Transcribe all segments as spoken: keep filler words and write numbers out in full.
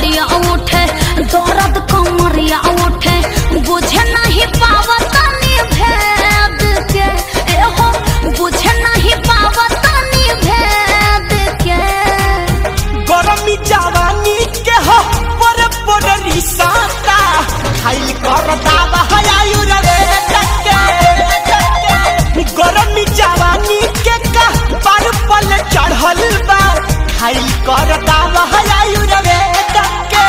हरिया उठे दर्द कमरिया उठे बुझे नहीं पावतानी भेद के एहो बुझे नहीं पावतानी भेद के गरमी जवानी के हो पर पर रिसाता खाइल कर दावा हयायु रे टके गरमी जवानी के का पर पल चढ़ल बा खाइल कर दावा हयायु रे टके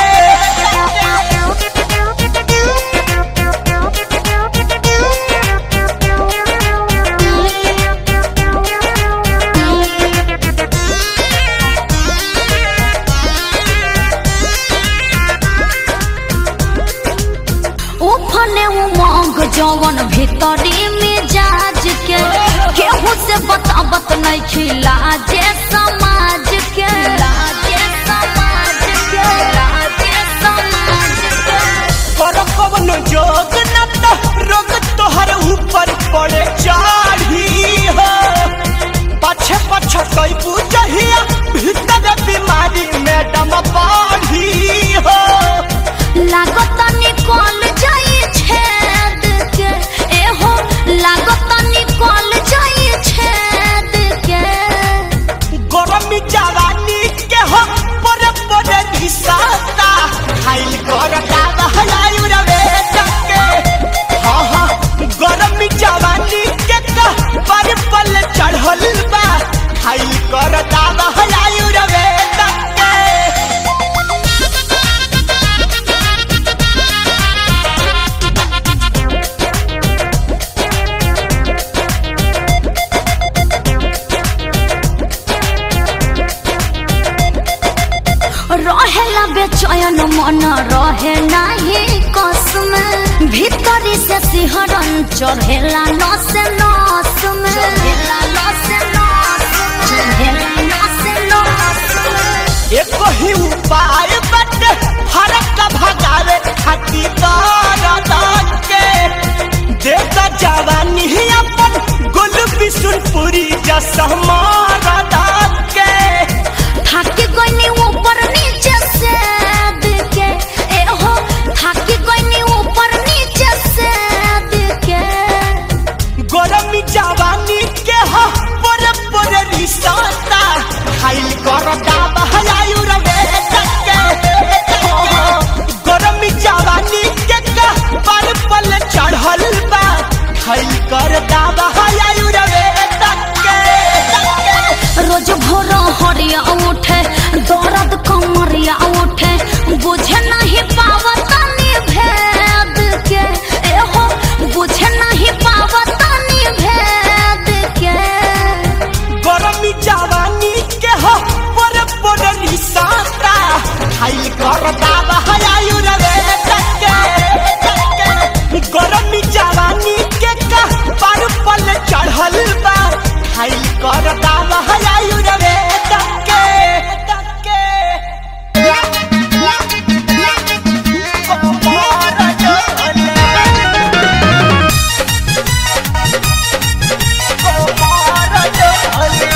उफने उमंग जवन भीतरी मिजाज के केहू से बतावत नहीं खिला जे समाज के लाजे समाज के लाजे समाज के कर कवन जोग न तो रोग तोहर ऊपर पड़े चाढ़ी हो पछे पछे कोई बुझहिया भीतर बीमारी मैडम बाढ़ी हो लागत निकल जाई छेद के एहो लागत निकल जाई छेद के गरमी जवानी के हो पर पर घिसाता खाइल कर दावा हयायु रे टके हां हां गरमी जवानी के का पर पल चढ़ल बा खाइल कर दावा हयायु रे टके रहेला बेचैन मन रहे नहीं कसम भीतरी से सिहरन चढ़ेला नस नस में चढ़ेला नस नस चढ़ेला नस नस एक ही उपाय बटे फरक भगावे खाती दर्द के देता जवानी अपन गुल बिसुनपुरी जसमार दाद के थाकी गइनी ऊपर नीचे से देखे एहो थाकी गइनी ऊपर नीचे से देखे गरमी जवानी के हो पर पर रिसाता खाइल कर दावा हयायु रे टके गरमी जवानी के का पर पल चढ़ल बा खाइल कर दावा हयायु रे टके रोज भोर हरिया उठे दर्द कमरिया उठे बुझे नहीं पावतानी भेद के एहो बुझे नहीं पावतानी भेद के गरमी जवानी के हो पर पर रिसाता खाइल कर दावा हयायु रे टके गरमी जवानी के का पर पल चढ़ल बा खाइल कर दावा हयायु रे टके टके कमर डोले कमर डोले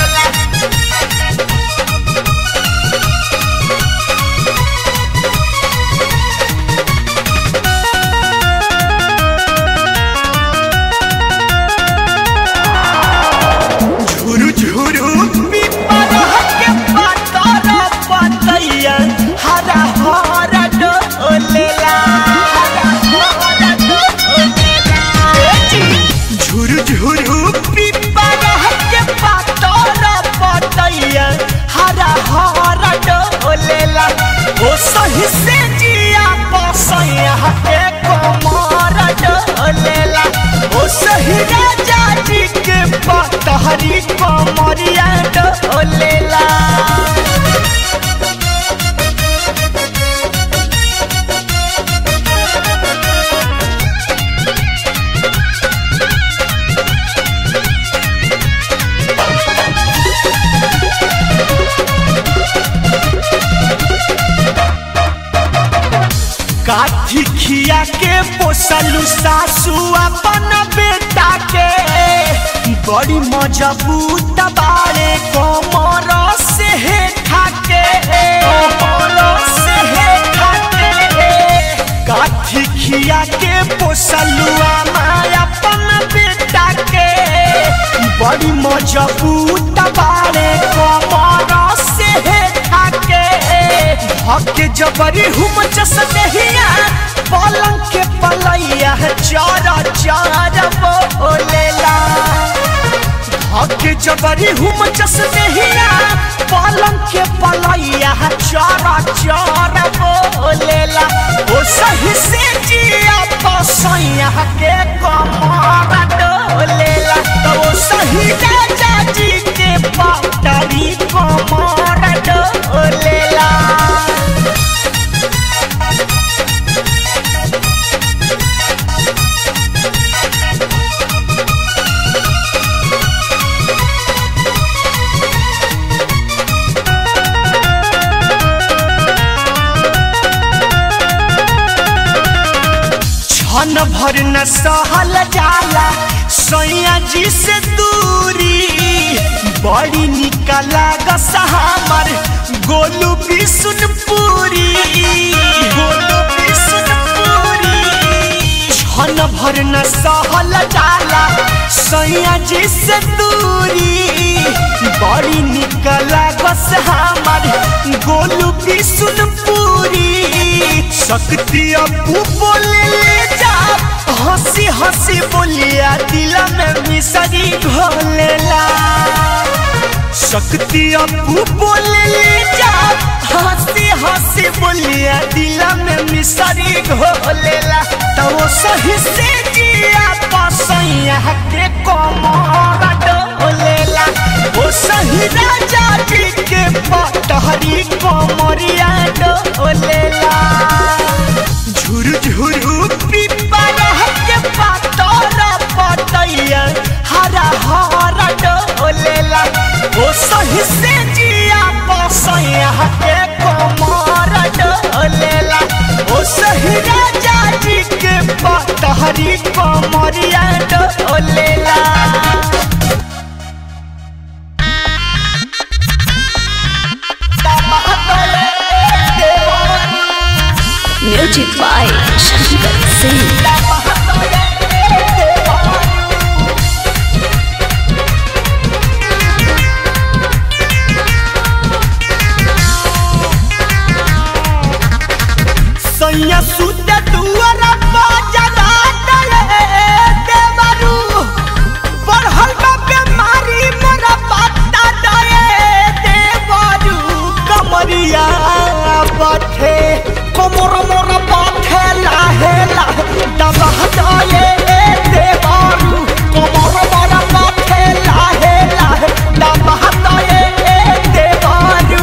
झुरु झुरु पिपर के पातर पतैया हरा हरा डोलेला हरा हरा डोलेला झुरु झुरु पिपर के पातर पतैया हरा हरा डोलेला ओ सही से जिया पसैया के कमर डोलेला ओ सही राजा जी के पतहरी कमरिया डोलेला काठी खिया के पोसलू सासू अपन बेटा के बड़ी मजबूत बारे कोमर से हे खाके कोमर से हे मजबूत बारे कमर से थाके हके जबरी हुम जस देहिया पलंग के पलैया चारा चारा बोलेला हके जबरी हुम जस देहिया पलंग के पलैया चारा चारा बोलेला ओ सही से जिया पसैया के कमर डोलेला तो सही राजा जी के पटरी कमर डोलेला छन भर न सहल जाला सैया जी से दूरी बड़ी निकला गसा हमर गोलू बिशुनपुरी गोलू बिशुनपुरी छन भर न सहल जाला सैया जी से दूरी बड़ी निकला गसा हमर गोलू बिशुनपुरी शक्ति अपू बोले ले जा हंसी हंसी बोलिया दिल में मिसरी घोलेला शक्ति अपू बोले ले जा हंसी हंसी बोलिया दिल में मिसरी घोलेला तो वो सही से जिया पसैया के कमर डोलेला वो सही राजा जी के पटहरी कमरिया डोलेला झुरु झुरु पिपरा के पातर पतैया हरा हरा डोलेला ओ सही से जिया पसैया के कमर डोलेला ओ सही राजा जी के पतहरी कमरिया डोलेला म्यूजिक बाय शंकर सिंह सैया सुत दुआरा बाजा डाले देवरू बढ़ल बा बीमारी मोरा पत्ता डाले देवरू कमरिया बथे कमर मोरा बथे लाहे लाहे दबा डाले देवरू कमर मोरा बथे लाहे लाहे दबा डाले देवरू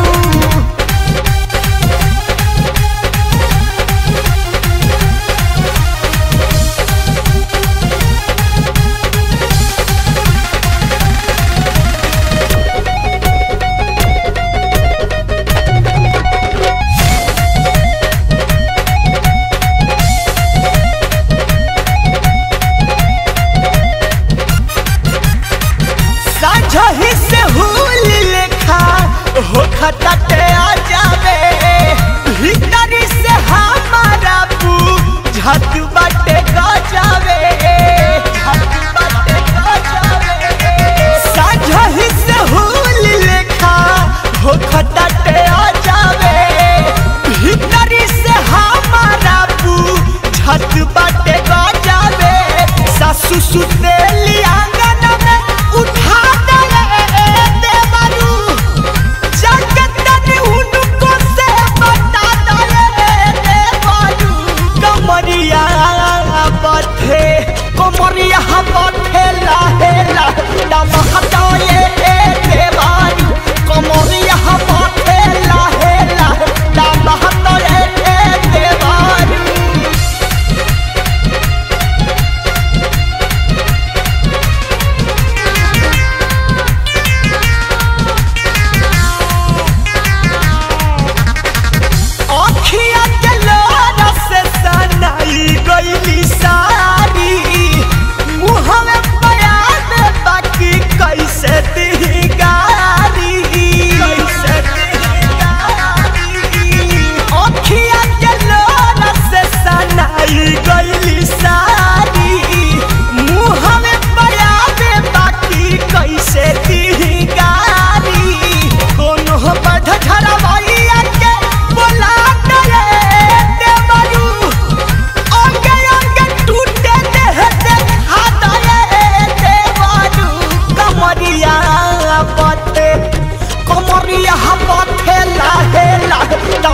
साझही से हुल लेखा हो खटटे आ जावे भीतरी से हमारा बुझत बाटे गजावे झट बाटे गजावे साझही से हुल लेखा हो खटटे आ जावे भीतरी से हमारा बुझत बाटे गजावे सासु सुतेली आंगन में उठा दे देवरू जगत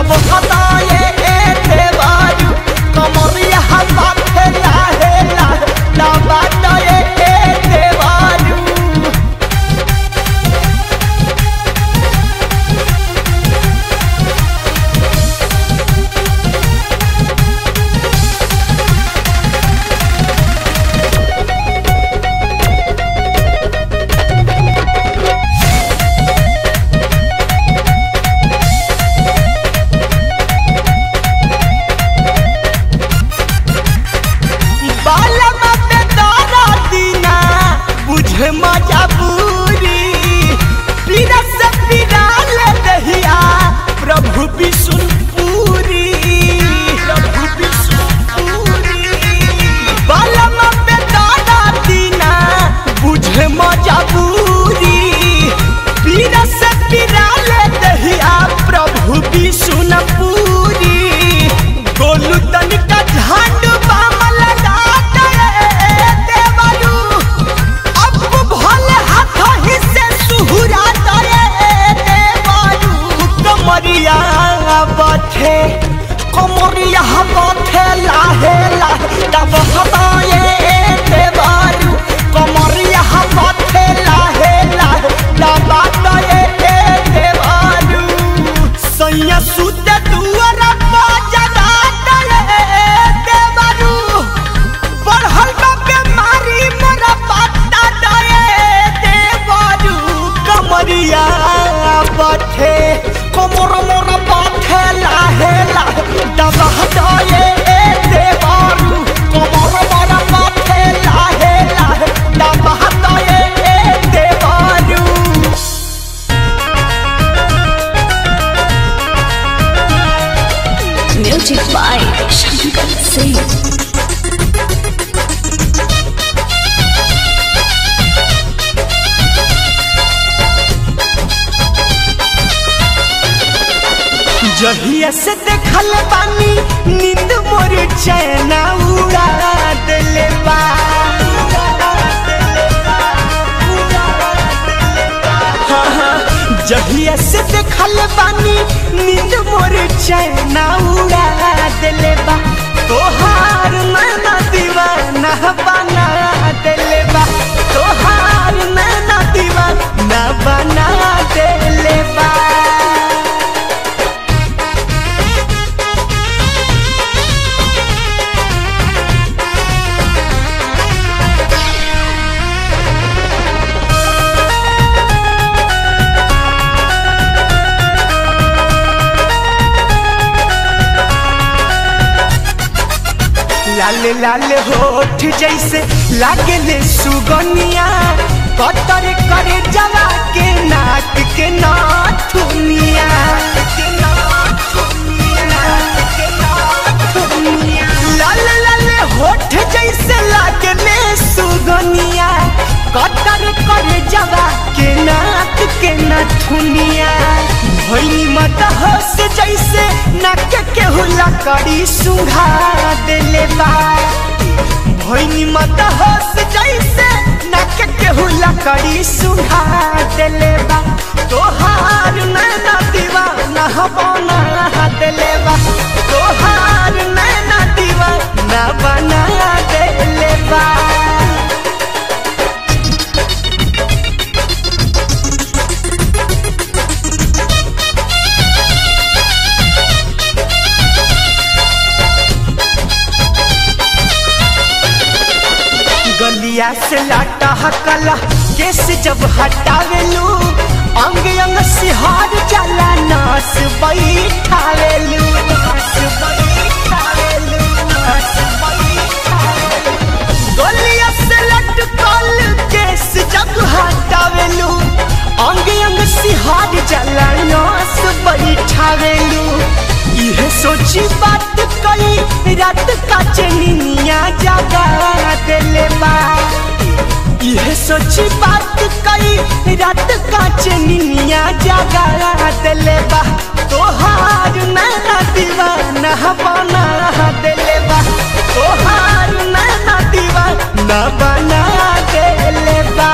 तब हटाए देवारू कमरिया बाथे लाहे लाहे दबाए देवारू। मजबूरी पीरा से पीरा ले दहिया प्रभु विष्णुपुरी प्रभु विष्णुपुरी बालमा पे दादा दीना बुझे मजबूरी पीरा से पीरा ले दहिया प्रभु विष्णुपुरी गोलू तनिका झांडू बाम लगा कमरिया बाथे कमरिया बाथे लाहे लाहे तब हटाए देवारू कमरिया बाथे लाहे लाहे तब हटाए देवारू सैया सुते दुआरा बाजना देवारू बढ़ल बा बीमारी मोरा पत्ता दए देवारू कमरिया बाथे कमर मोर बाथे लाहे लाहे दब हटाए देवारू कमर मोर बाथे लाहे लाहे दब हटाए देवारू। Music by Shankar Singh. जहिया से देखल बानी नींद मोर चैना उड़ा देले बा हाँ हाँ जहिया से देखल बानी नींद मोर चैना उड़ा देले बा तोहार नैना दीवाना बना देले बा तोहार नैना दीवाना बना देले बा। लाल लाल होठ जैसे लागले सुगनिया कतर करे जवा के नाक के नाथुनिया लाल लाल होठ जैसे लागले सुगनिया कतर करे जवा के नाक के नाथुनिया भई मत हंस जैसे नाक के हुला कड़ी सुंघा देले बा भई मत हंस जैसे नाक के हुला कड़ी सुंघा देले बा तोहार नैना दीवाना बना देले बा तोहार नैना दीवाना बना देले बा। गलिया से लाटा हकला केस जब हटावेलू अंग अंग सिहार जाला नास बैठावेलू गलिया से लटकल केस जब हटावेलू अंग अंग सिहार जाला नास बैठावेलू यह सोची बात कई रात का चनिया जागा देले बा यह सोची बात कई रात का चनिया जागा देले बा तोहार नैना दीवाना बना देले बा तोहार नैना दीवाना बना देले बा।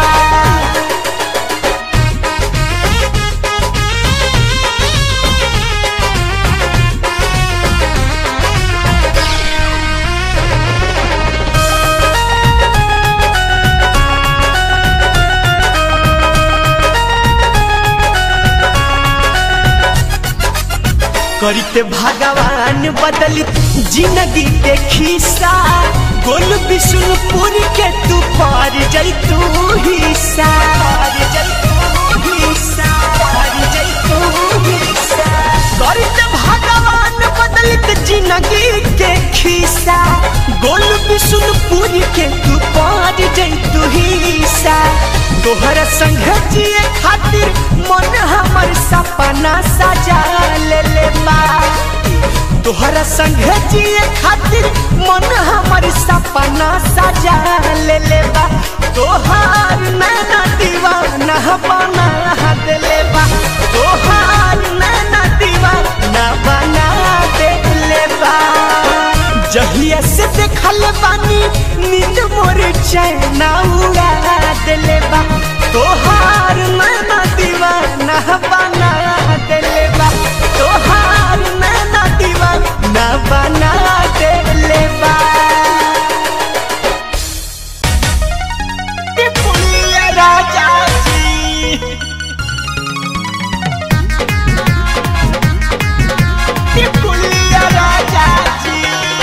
करते भगवान बदलित जिंदगी के खिस्सा गोल बिशुनपुर के तू पार जैतू हिस्सा करते भगवान बदलित जिंदगी के खिस्सा गोल बिशुनपुर के तू पार जैतू हिस्सा तोहर संग जिए खातिर मन हमर सपना सजा ले ले बा तोहर संग जिए खातिर मन हमर सपना सजा ले ले बा तोहार नैना दीवाना बना दे ले बा तोहार नैना दीवाना बना दे ले बा जहिया से देखल बानी नींद मोर चैना उड़ा दे ले बा तोहार नैना दीवाना बना दे ले बा तोहार नैना दीवाना बना दे ले बा टिपुलिया राजा जी टिपुलिया राजा जी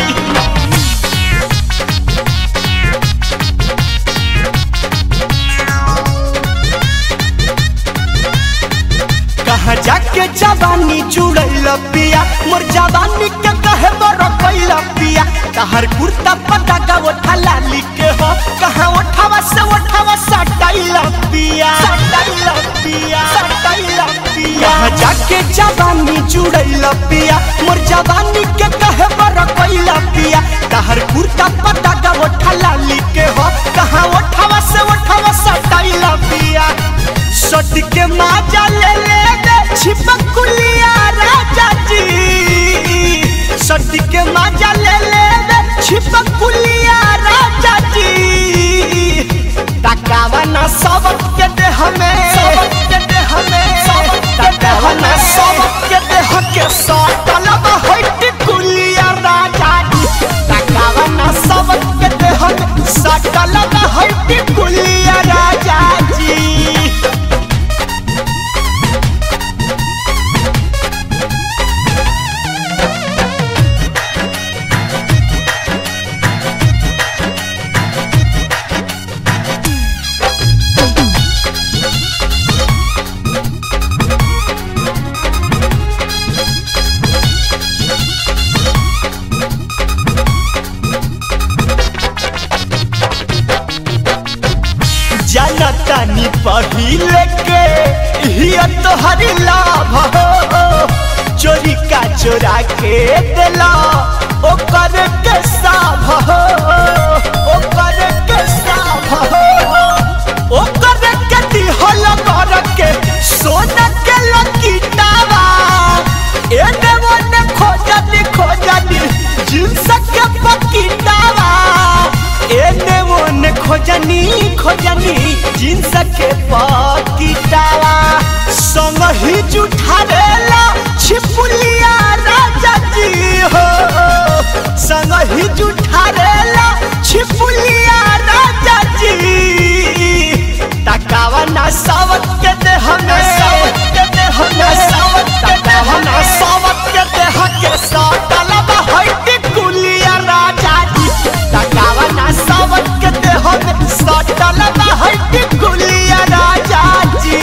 कहाँ जाके जवानी जुड़ल पिया मोर जवानी के कहे बड़ कैल पिया तहर कुर्ता पता का ओठा लाली के हो कहाँ ओठावा से ओठावा सटाइल पिया सटाइल पिया सटाइल पिया कहाँ जाके जवानी जुड़ल पिया मोर जवानी के कहे बड़ कैल पिया तहर कुर्ता पता का ओठा लाली के हो कहाँ ओठावा से ओठावा सटाइल पिया सट के माजा ले ले छिपकुलिया राजा जी सट के माजा ले ले छिपकुलिया राजा जी तकावा ना सबक के दे हमें सबक के दे हमें तकावा ना सबक के दे हके सटलब होइट कुलिया राजा जी तकावा ना सबक के दे हमें सटलब होइट कुलिया राजा जी जनतानी पहिले के हिया तोहर लाभ हो चोरी का चोरा के दिला ओकर के साभ हो ओकर के साभ हो ओकर के दिहल कर के सोना के लकीटावा एने ओने खोजनी खोजनी जिंस के पकीटावा एने ओने खोजनी खोजनी जिंस के पकीटावा संग ही जुठारेला छिपुलिया राजा जी हो संग ही जुठारेला छिपुलिया राजा जी तकावा ना सावत के दे हमें सावत के दे हमें सावत तकावा ना सावत के दे हके साटलबा होइट कुलिया राजा जी तकावा ना सावत के दे हमें साटलबा होइट कुलिया राजा जी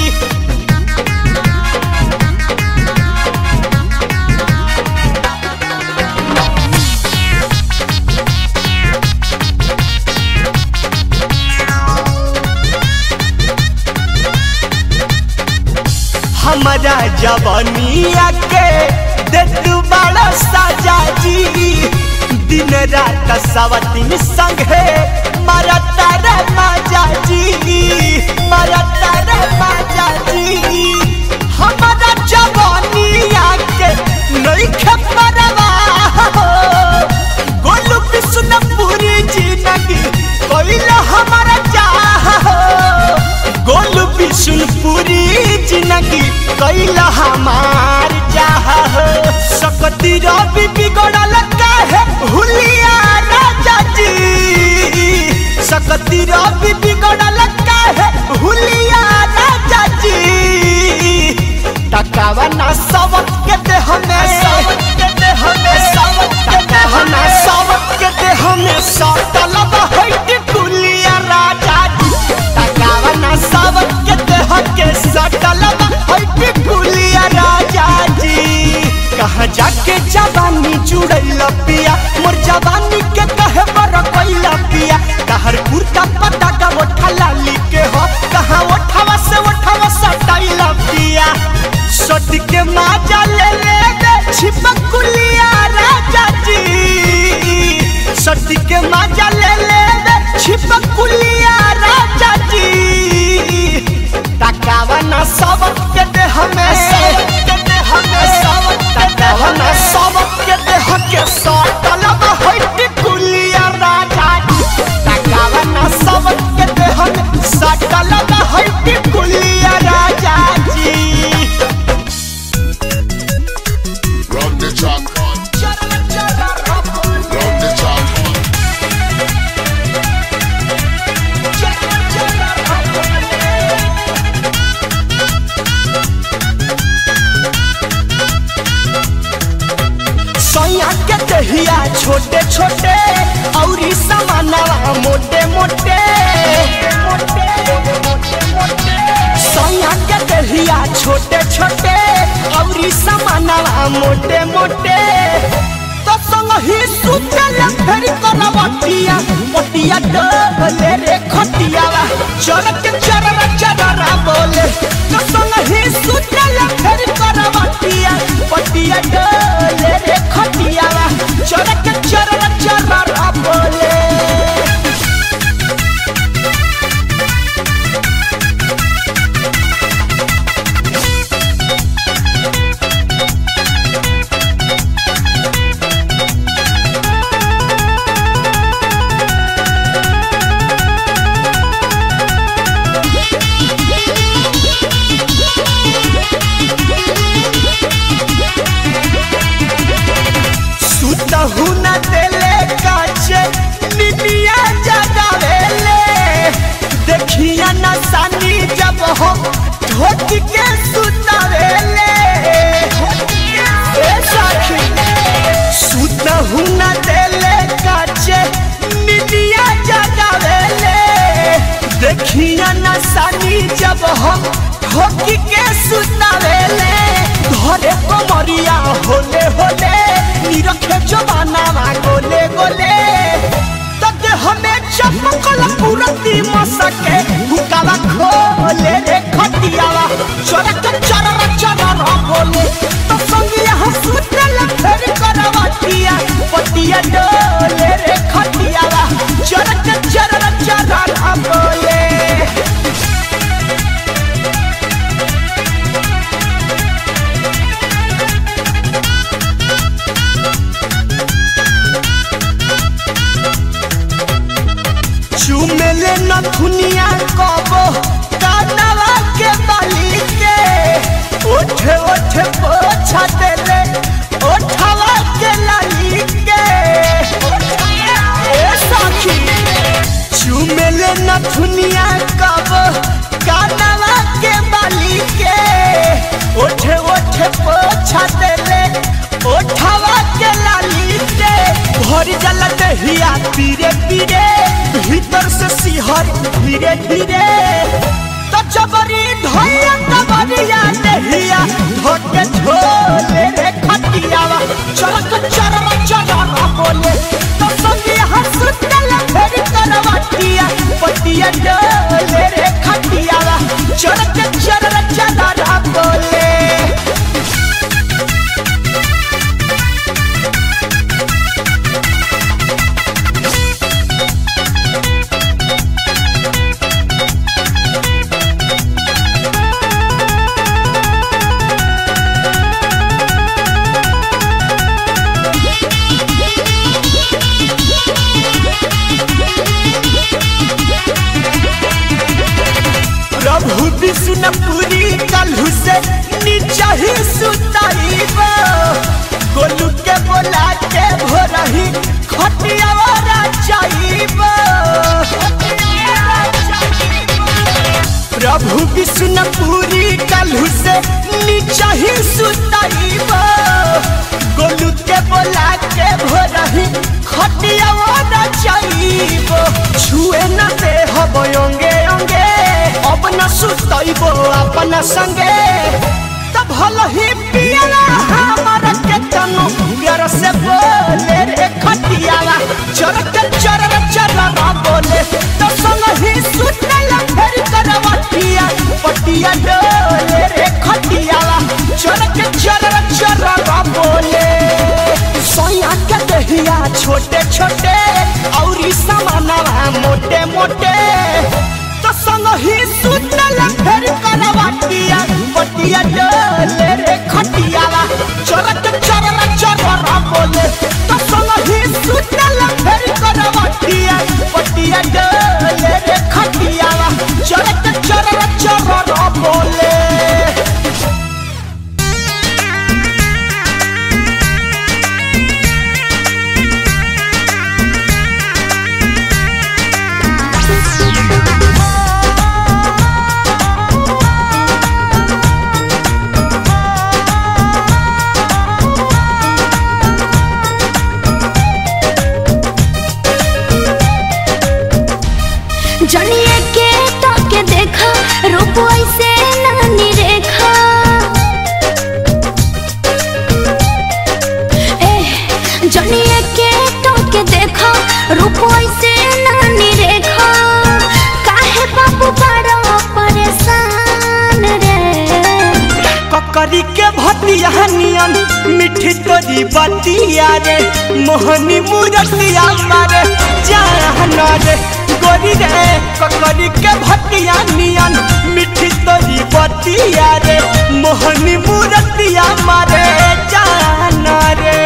हमारा जवानिया के दे तू बड़ा साजा जी दिन रात सवतीन संगे मारा तारा माजा जी मारा तारा माजा जी हमारा जवानिया के नहीं खपरवा गोलू बिशुनपुरी जिंदगी कोइला हमारा चाह गोलू बिशुनपुरी जिंदगी कोइला हमार चाह सकती रवि बिगड़ल काहे हुलिया राजा जी सकती रवि बिगड़ल काहे हुलिया राजा जी तकावा ना सबक के दे हमें सती के माजा ले ले छिपकुलिया राजा जी सती के माजा ले ले छिपकुलिया राजा जी तकावा ना सबक के दे हमें के दे हमें सबक तकावा ना सबक के दे हके सटलम हट्टी कुलिया राजा जी तकावा ना सबक के दे हमें सटलम हट्टी कुलिया राजा जी Run the track, run the track. सैया के दहिया छोटे छोटे और सामानवा मोटे मोटे सैया के दहिया छोटे छोटे और सामानवा मोटे मोटे तो संग ही सुतल फेरी करवटिया पटिया डोले रे खटियावा चरक चरर चररा बोले तो संग ही सुतल फेरी करवटिया पटिया डोले रे खटियावा चरक चरर चररा बोले हुना देले काचे निदिया जगावेले देखिया ना सानी जब हो ढोक के सुतावेले ए साखी सुता हुना देले काचे निदिया जगावेले देखिया ना सानी जब हो ढोक के सुतावेले घरे कोमरिया होले होले निरखे जवाना गोले गोले तब हमें चमकल पूरती मसके हुकावा खोले रे खटियावा चरक चरर चरर बोले तो संगिया हंसुतल फेर करवटिया पटिया डोले रे खटियावा चरक चरर चरर बोले चुमेले नथुनिया कबो कानवा के बाली के ओठे ओठे पोछा देले ओठवा के लाली के ए साखी चुमेले नथुनिया कबो कानवा के बाली के ओठे ओठे पोछा देले ओठवा के लाली के भर जला दहिया पीरे पीरे भीतर से सिहर धीरे धीरे तो जबरी धोया तबरिया दहिया धोके झोले रे खटियावा चरक चरर चरर बोले तो संगी हंसुतल फेर करवटिया पटिया डोले रे खटियावा चरक चरर चरर बोले प्रभु विष्णुपुरी कलहु से नीचा ही सुताईबो गोलू के बोला के भोरही खटियावा चाईबो प्रभु विष्णुपुरी कलहु से नीचा ही सुताईबो गोलू के बोला के भोरही खटियावा चाईबो छुए न दे हबो अंगे अंगे अपना सुतइबो अपना संगे तब भल ही पियाला हमारा के तनु प्यार से बोले रे खटियाला चरक चरर चरर बोले तो संग ही सुतला फेर करवटिया पटिया डोले रे खटियाला चरक छोटे और समानवा मोटे मोटे तो संग ही सुतल फेर करवटिया पटिया डोले रे खटियावा चरत चरर चरर बोले तो संग ही सुतल फेर करवटिया पटिया डोले रे खटियावा चरत चरर चरर बोले। जनिए के तो के देखा रूप ऐसे नानी रेखा ए जनिए के तो के देखा रूप ऐसे नानी रेखा काहे बाबू बड़ा परेशान रे ककरी के भतिया नियन मिठी तोरी बतिया रे मोहनी मूरतिया मारे जान रे गोरी रे ककरी के भतिया नियन मिठी तोरी बतिया रे मोहनी मूरतिया मारे जान रे।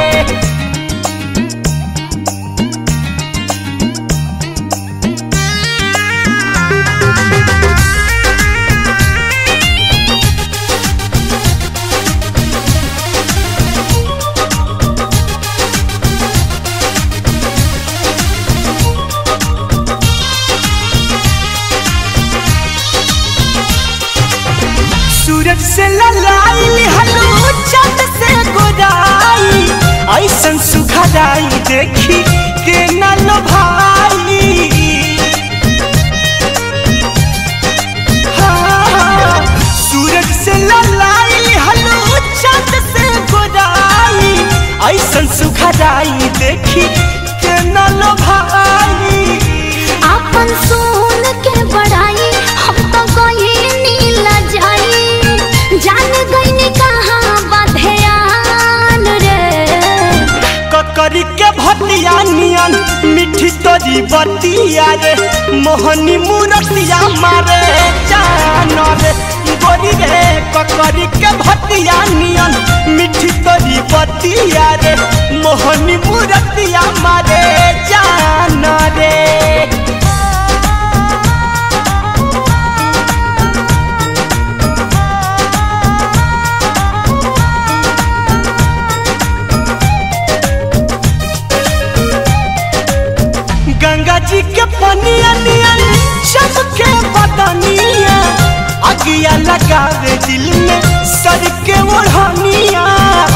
सूरज से ललाई हलू चाँद से गोराई ऐसन सुखदाई देखी के न लो भाई हाँ सूरज से ललाई हलू चाँद से गोराई ऐसन सुखदाई देखी के न लो भाई अपन सुन के बड़ाई हम तो गई नीला जाई जान गई कहाँ बधयान रे ककरी के भतिया नियन मिठी तोरी बतिया रे मोहनी मूरतिया मारे जान रे गोरी रे ककरी के भतिया नियन मिठी तोरी बतिया रे मोहनी मूरतिया मारे जान रे। गंगा जी के पनिया नियन चमके बदनिया अगिया लगावे दिल में सर के ओढ़निया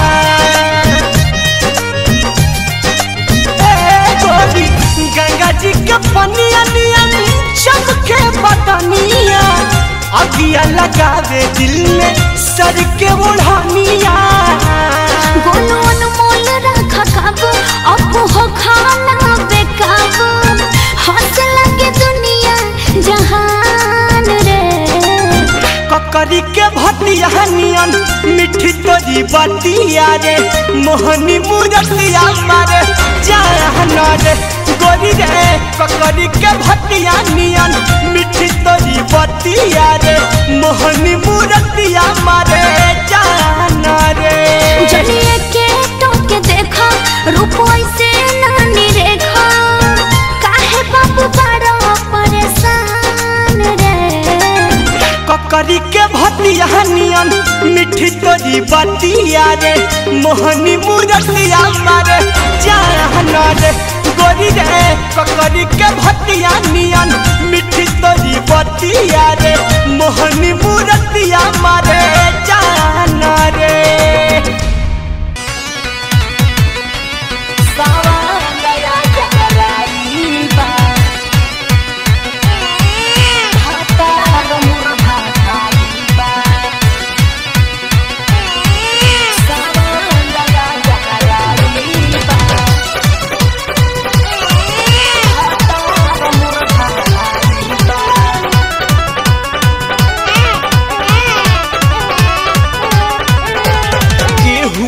गोरी गंगा जी के पनिया नियन चमके बदनिया अगिया लगावे दिल में सर के ओढ़निया गोलू अनमोल रखा काबू अब हो खाना बेकाबू हंस लगे दुनिया जहान रे ककरी के भतिया नियन मिठी तोरी बतिया रे मोहनी मूरतिया मारे जान रे गोरी रे ककरी के भतिया नियन मिठी तोरी बतिया रे मोहनी मूरतिया मारे जान रे। जनिए के तो के देखा रूप ऐसे नानी रेखा काहे बाबू बड़ा परेशान रे ककरी के भतिया नियन मिठी तोरी बतिया रे मोहनी मूरतिया मारे जान रे गोरी रे ककरी के भतिया नियन मिठी तोरी बतिया रे मोहनी मूरतिया मारे जान रे।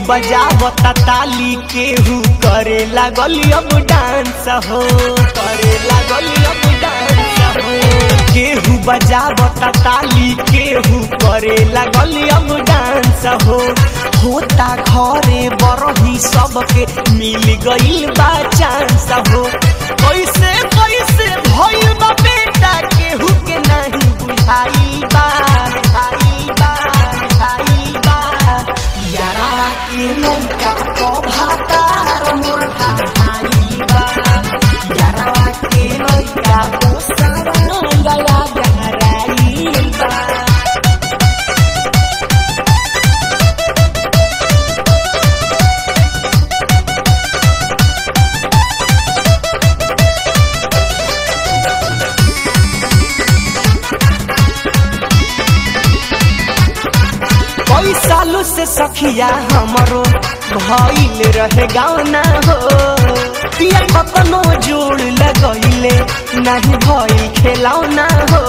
बजावता ताली केहू करे लागल अब डांस हो करे लागल अब डांस हो केहू बजावता ताली केहू करे लागल अब डांस हो होता घरे बरही सबके मिल गइल बा चांस हो कैसे कैसे भइल बा बेटा केहू के नहीं बुझाई बा बुझाई बा बुझाई बा यारा के लइका को भातार मोर भाई बा यारा के लइका को सारा गया गहराई बा कई सालों से सखिया हमरो भइल रहे गाना हो पिया कतनो जोड़ लगइले नहीं भइल खिलौना हो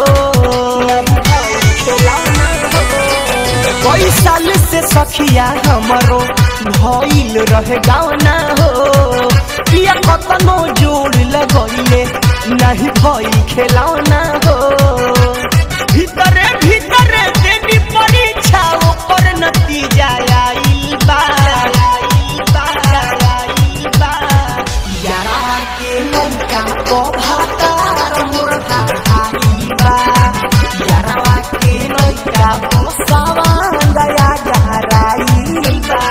कई साल से सखिया हमरो भइल रहे गाना हो पिया कतनो जोड़ लगइले नहीं भइल खिलौना हो भीतरे भीतरे देवी परीक्षा ओकर नतीजा आइल बा आइल बा आइल बा यारा के लइका को भातार मोर भाई बा यारा के लइका को सावन दया गहराई बा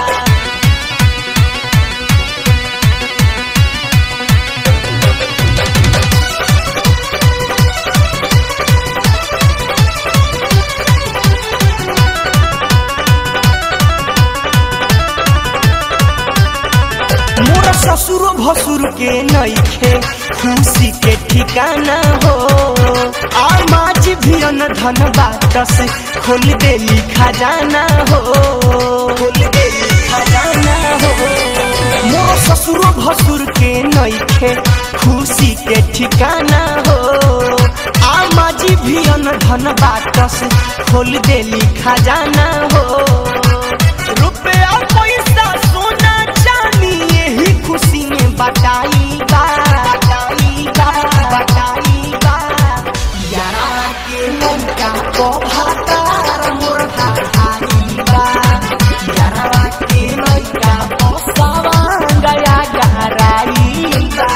ससुर भसुर के नइखे खुशी के ठिकाना हो आमाज भी अन धन बात से खोल देली खजाना हो खोल देली खजाना हो मोर ससुर भसुर के नइखे खुशी के ठिकाना हो आमाज भी अन धन बात से खोल देली खजाना हो रुपया पैसा सोना चांदी यही खुशी में बताई बा बताई बा बताई बा यारा के लइका को भातार मोर भाई बा यारा के लइका को सावन गया गहराई बा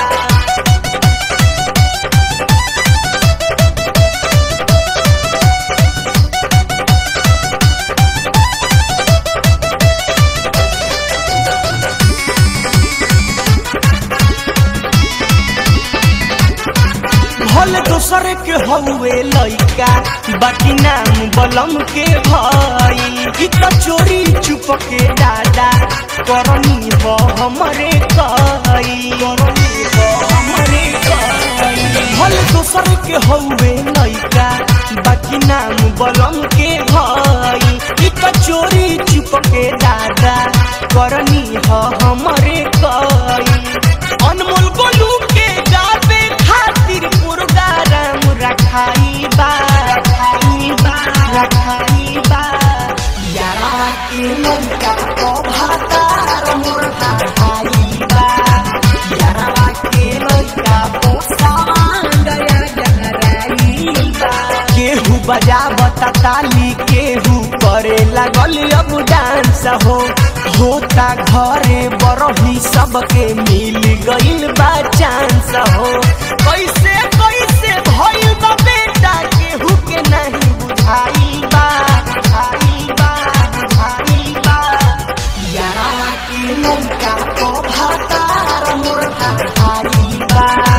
भले दोसर के हउए लइका बाकी नाम बलम के भई ई त चोरी चुप के दादा करनी हो हमरे कई करनी हो हमरे कई भले दोसर के हउए लइका बाकी नाम बलम के भई ई त चोरी चुप के दादा करनी हो हमरे कई अनमोल गोलू के गावे खातिर प्रोग्राम रखाई बा रखाई बा रखाई बा यारा के लइका को भातार मोर भाई बा यारा के लइका को सावन गया गहराई बा केहू बजावता ताली केहू करे लागल अब डांस हो होता घरे बरही सबके मिल गइल बा चांस हो कैसे कैसे भइल बा बेटा केहू के नहीं बुझाई बा बुझाई बा बुझाई बा यारा के लइका को भातार मोर भाई बा